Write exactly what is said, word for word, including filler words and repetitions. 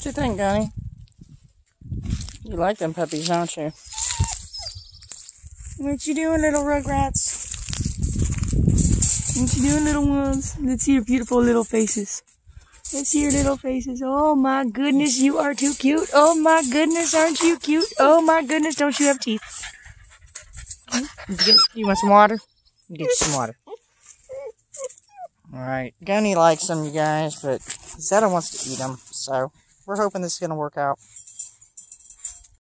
What you think, Gunny? You like them puppies, don't you? What you doing, little rugrats? What you doing, little ones? Let's see your beautiful little faces. Let's see your little faces. Oh my goodness, you are too cute. Oh my goodness, aren't you cute? Oh my goodness, don't you have teeth? Get, you want some water? Get you some water. Alright, Gunny likes them, you guys, but Zeta wants to eat them, so we're hoping this is going to work out.